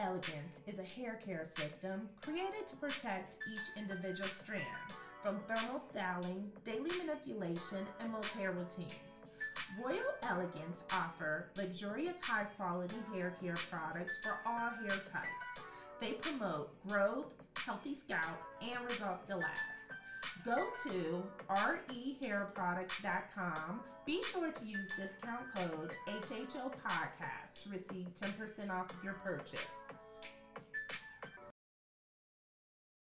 Elegance is a hair care system created to protect each individual strand from thermal styling, daily manipulation, and most hair routines. Royal Elegance offer luxurious high-quality hair care products for all hair types. They promote growth, healthy scalp, and results that last. Go to rehairproducts.com. Be sure to use discount code HHO Podcast to receive 10% off of your purchase.